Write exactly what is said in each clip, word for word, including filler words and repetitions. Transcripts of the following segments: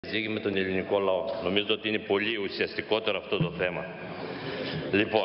συζύγει με τον ελληνικό λαό. Νομίζω ότι είναι πολύ ουσιαστικότερο αυτό το θέμα. Λοιπόν,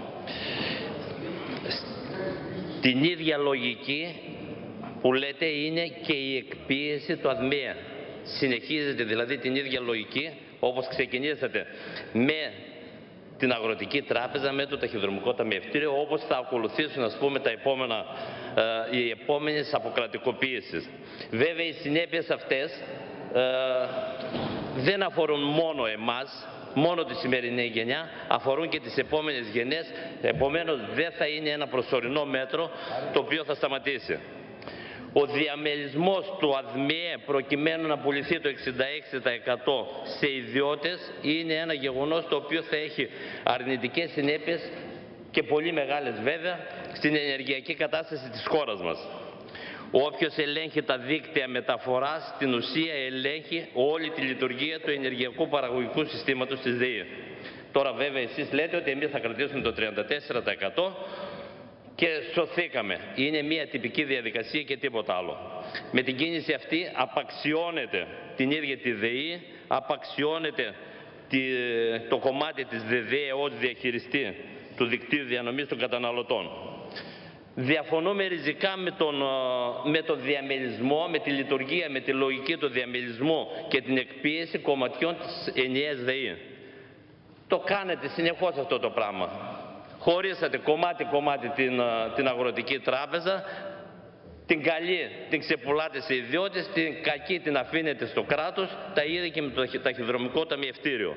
την ίδια λογική που λέτε είναι και η εκπίεση του ΑΔΜΕΑ. Συνεχίζεται δηλαδή την ίδια λογική όπως ξεκινήσατε με την Αγροτική Τράπεζα, με το Ταχυδρομικό Ταμιευτήριο, όπως θα ακολουθήσουν, ας πούμε, τα επόμενα, ε, οι επόμενες αποκρατικοποίησεις. Βέβαια, οι συνέπειες αυτές ε, δεν αφορούν μόνο εμάς, μόνο τη σημερινή γενιά, αφορούν και τις επόμενες γενιές, επομένως δεν θα είναι ένα προσωρινό μέτρο το οποίο θα σταματήσει. Ο διαμελισμός του ΑΔΜΕ προκειμένου να πουληθεί το εξήντα έξι τοις εκατό σε ιδιώτες είναι ένα γεγονός το οποίο θα έχει αρνητικές συνέπειες και πολύ μεγάλες βέβαια στην ενεργειακή κατάσταση της χώρας μας. Όποιος ελέγχει τα δίκτυα μεταφοράς στην ουσία ελέγχει όλη τη λειτουργία του ενεργειακού παραγωγικού συστήματος της ΔΕΗ. Τώρα βέβαια εσείς λέτε ότι εμείς θα κρατήσουμε το τριάντα τέσσερα τοις εκατό και σωθήκαμε. Είναι μια τυπική διαδικασία και τίποτα άλλο. Με την κίνηση αυτή απαξιώνεται την ίδια τη ΔΕΗ, απαξιώνεται το κομμάτι της ΔΕΔΕ ως διαχειριστή του δικτύου διανομής των καταναλωτών. Διαφωνούμε ριζικά με τον, με τον διαμελισμό, με τη λειτουργία, με τη λογική του διαμελισμού και την εκπίεση κομματιών της ενιαίας ΔΕΗ. Το κάνετε συνεχώς αυτό το πράγμα. Χωρίσατε κομμάτι-κομμάτι την, την Αγροτική Τράπεζα, την καλή την ξεπουλάτε σε ιδιώτες, την κακή την αφήνετε στο κράτος, τα ίδια και με το Ταχυδρομικό Ταμιευτήριο.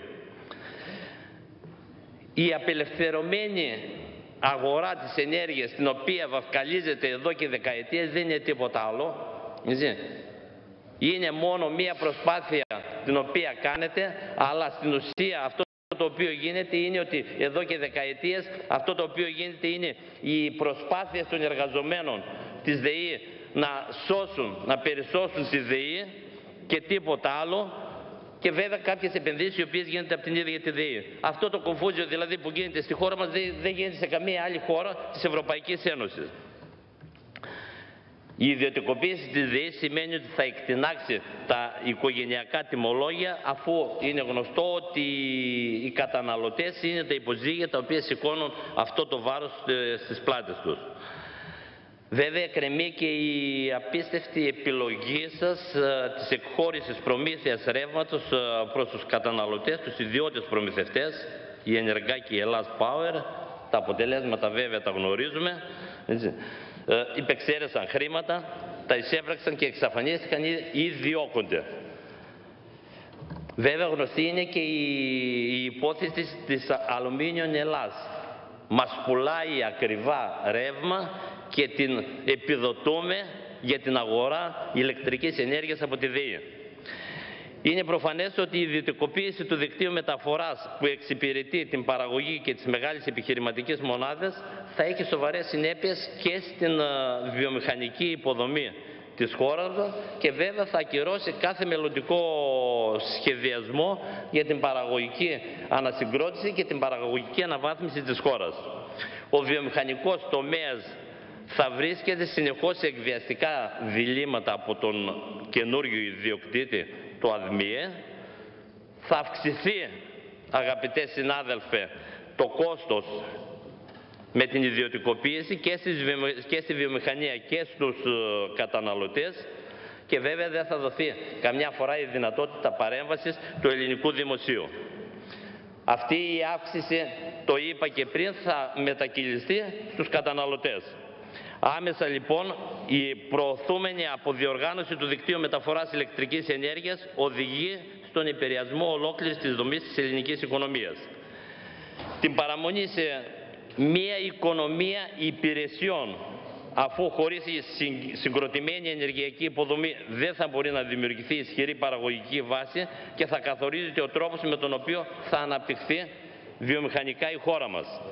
Η απελευθερωμένη αγορά της ενέργειας, την οποία βαφκαλίζεται εδώ και δεκαετίες, δεν είναι τίποτα άλλο. Είναι μόνο μία προσπάθεια την οποία κάνετε, αλλά στην ουσία αυτό το οποίο γίνεται είναι ότι εδώ και δεκαετίες αυτό το οποίο γίνεται είναι οι προσπάθειες των εργαζομένων της ΔΕΗ να σώσουν, να περισσώσουν τη ΔΕΗ και τίποτα άλλο, και βέβαια κάποιες επενδύσεις οι οποίες γίνονται από την ίδια τη ΔΕΗ. Αυτό το κομφούζιο δηλαδή που γίνεται στη χώρα μας δεν γίνεται σε καμία άλλη χώρα της Ευρωπαϊκής Ένωσης. Η ιδιωτικοποίηση της ΔΕΗ σημαίνει ότι θα εκτινάξει τα οικογενειακά τιμολόγια, αφού είναι γνωστό ότι οι καταναλωτές είναι τα υποζύγια τα οποία σηκώνουν αυτό το βάρος στις πλάτες τους. Βέβαια κρεμεί και η απίστευτη επιλογή σας της εκχώρησης προμήθειας ρεύματος προς τους καταναλωτές, τους ιδιώτες προμηθευτές, η Ενεργά και η Ελλάς Power. Τα αποτελέσματα βέβαια τα γνωρίζουμε. Έτσι. Ε, υπεξαίρεσαν χρήματα, τα εισέφραξαν και εξαφανίστηκαν ή διώκονται. Βέβαια γνωστή είναι και η, η υπόθεση της Αλουμίνιον Ελλάς. Μας πουλάει ακριβά ρεύμα και την επιδοτούμε για την αγορά ηλεκτρικής ενέργειας από τη ΔΕΗ. Είναι προφανές ότι η ιδιωτικοποίηση του δικτύου μεταφοράς που εξυπηρετεί την παραγωγή και τις μεγάλες επιχειρηματικές μονάδες θα έχει σοβαρές συνέπειες και στην βιομηχανική υποδομή της χώρας και βέβαια θα ακυρώσει κάθε μελλοντικό σχεδιασμό για την παραγωγική ανασυγκρότηση και την παραγωγική αναβάθμιση της χώρας. Ο βιομηχανικός τομέας θα βρίσκεται συνεχώς σε εκβιαστικά διλήμματα από τον καινούριο ιδιοκτήτη, το ΑΔΜΕ. Θα αυξηθεί, αγαπητέ συνάδελφε, το κόστος με την ιδιωτικοποίηση και, και στη βιομηχανία και στους καταναλωτές, και βέβαια δεν θα δοθεί καμιά φορά η δυνατότητα παρέμβασης του ελληνικού δημοσίου. Αυτή η αύξηση, το είπα και πριν, θα μετακυλιστεί στους καταναλωτές. Άμεσα λοιπόν η προωθούμενη αποδιοργάνωση του δικτύου μεταφοράς ηλεκτρικής ενέργειας οδηγεί στον επηρεασμό ολόκληρης της δομής της ελληνικής οικονομίας. Την παραμονή σε μια οικονομία υπηρεσιών, αφού χωρίς συγκροτημένη ενεργειακή υποδομή δεν θα μπορεί να δημιουργηθεί ισχυρή παραγωγική βάση και θα καθορίζεται ο τρόπος με τον οποίο θα αναπτυχθεί βιομηχανικά η χώρα μας.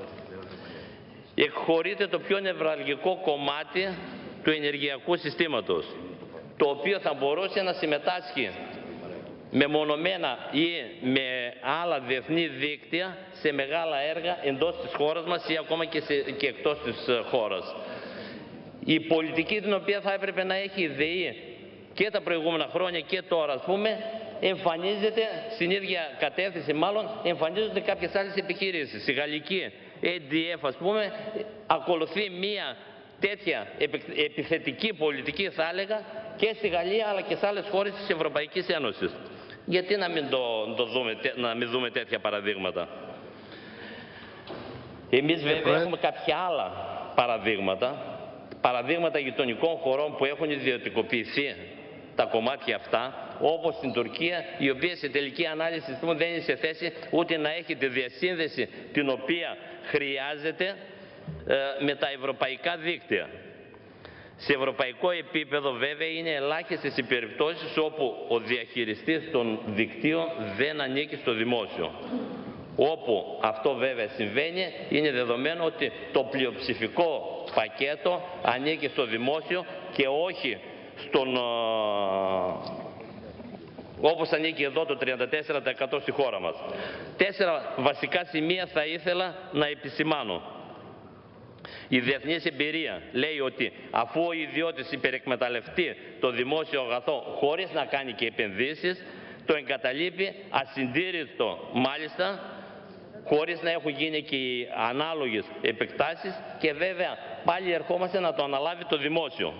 Εκχωρείται το πιο νευραλγικό κομμάτι του ενεργειακού συστήματος, το οποίο θα μπορούσε να συμμετάσχει μεμονωμένα ή με άλλα διεθνή δίκτυα σε μεγάλα έργα εντός της χώρας μας ή ακόμα και, σε, και εκτός της χώρας. Η πολιτική την οποία θα έπρεπε να έχει η ΔΕΗ και τα προηγούμενα χρόνια και τώρα, ας πούμε, εμφανίζεται, στην ίδια κατεύθυνση μάλλον, εμφανίζονται κάποιες άλλες επιχειρήσεις. Η γαλλική έι ντι εφ, ας πούμε, ακολουθεί μία τέτοια επιθετική πολιτική, θα έλεγα, και στη Γαλλία αλλά και σε άλλες χώρες της Ευρωπαϊκής Ένωσης. Γιατί να μην, το, το δούμε, να μην δούμε τέτοια παραδείγματα. Εμείς βέβαια έχουμε κάποια άλλα παραδείγματα, παραδείγματα γειτονικών χωρών που έχουν ιδιωτικοποιηθεί τα κομμάτια αυτά, όπως στην Τουρκία, η οποία σε τελική ανάλυση δεν είναι σε θέση ούτε να έχει τη διασύνδεση την οποία χρειάζεται ε, με τα ευρωπαϊκά δίκτυα. Σε ευρωπαϊκό επίπεδο βέβαια είναι ελάχιστες οι περιπτώσεις όπου ο διαχειριστής των δικτύων δεν ανήκει στο δημόσιο. Όπου αυτό βέβαια συμβαίνει, είναι δεδομένο ότι το πλειοψηφικό πακέτο ανήκει στο δημόσιο και όχι στον, όπως ανήκει εδώ το τριάντα τέσσερα τοις εκατό στη χώρα μας. Τέσσερα βασικά σημεία θα ήθελα να επισημάνω. Η διεθνής εμπειρία λέει ότι αφού ο ιδιώτης υπερεκμεταλλευτεί το δημόσιο αγαθό χωρίς να κάνει και επενδύσεις, το εγκαταλείπει ασυντήρητο μάλιστα, χωρίς να έχουν γίνει και οι ανάλογες επεκτάσεις, και βέβαια πάλι ερχόμαστε να το αναλάβει το δημόσιο.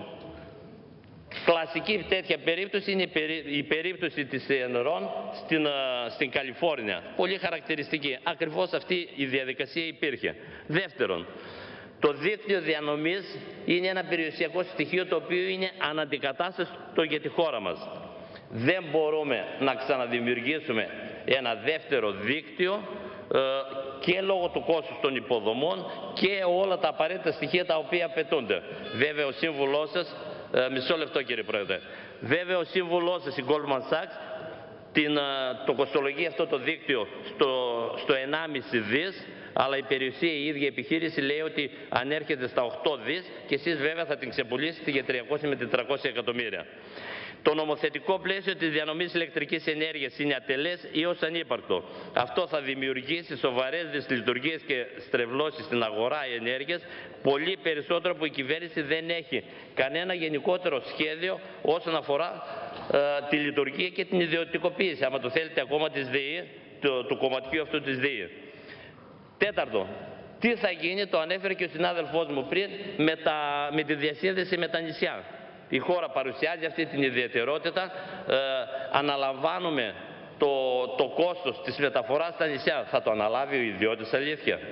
Κλασική τέτοια περίπτωση είναι η περίπτωση της Enron στην, στην Καλιφόρνια. Πολύ χαρακτηριστική. Ακριβώς αυτή η διαδικασία υπήρχε. Δεύτερον, το δίκτυο διανομής είναι ένα περιουσιακό στοιχείο το οποίο είναι αναντικατάστατο για τη χώρα μας. Δεν μπορούμε να ξαναδημιουργήσουμε ένα δεύτερο δίκτυο και λόγω του κόστους των υποδομών και όλα τα απαραίτητα στοιχεία τα οποία απαιτούνται. Βέβαια ο σύμβουλός σας, μισό λεπτό κύριε Πρόεδρε, βέβαια ο σύμβουλός σας, η Goldman Sachs, την, το κοστολογεί αυτό το δίκτυο στο, στο ενάμιση δις, αλλά η περιουσία, η ίδια επιχείρηση λέει ότι ανέρχεται στα οκτώ δις και εσείς βέβαια θα την ξεπουλήσετε για τριακόσια με τετρακόσια εκατομμύρια. Το νομοθετικό πλαίσιο της διανομής ηλεκτρικής ενέργειας είναι ατελές ή ως ανύπαρκτο. Αυτό θα δημιουργήσει σοβαρές δυσλειτουργίες και στρεβλώσεις στην αγορά ενέργειας, πολύ περισσότερο που η κυβέρνηση δεν έχει κανένα γενικότερο σχέδιο όσον αφορά ε, τη λειτουργία και την ιδιωτικοποίηση, άμα το θέλετε ακόμα της ΔΕΗ, του, του κομματιού αυτού της ΔΕΗ. Τέταρτο, τι θα γίνει, το ανέφερε και ο συνάδελφός μου πριν, με, τα, με τη διασύνδεση με τα νησιά. Η χώρα παρουσιάζει αυτή την ιδιαιτερότητα, ε, αναλαμβάνουμε το, το κόστος της μεταφοράς στα νησιά. Θα το αναλάβει ο ιδιώτης, αλήθεια?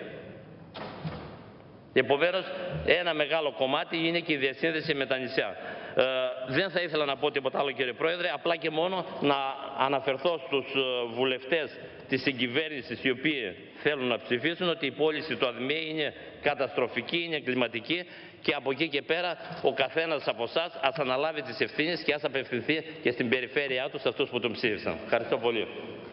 Επομένως, ένα μεγάλο κομμάτι είναι και η διασύνδεση με τα νησιά. Ε, δεν θα ήθελα να πω τίποτα άλλο κύριε Πρόεδρε, απλά και μόνο να αναφερθώ στους βουλευτές της συγκυβέρνησης οι οποίοι θέλουν να ψηφίσουν ότι η πώληση του ΑΔΜΕ είναι καταστροφική, είναι κλιματική, και από εκεί και πέρα ο καθένας από εσάς ας αναλάβει τις ευθύνες και ας απευθυνθεί και στην περιφέρειά του σε αυτούς που τον ψήφισαν. Ευχαριστώ πολύ.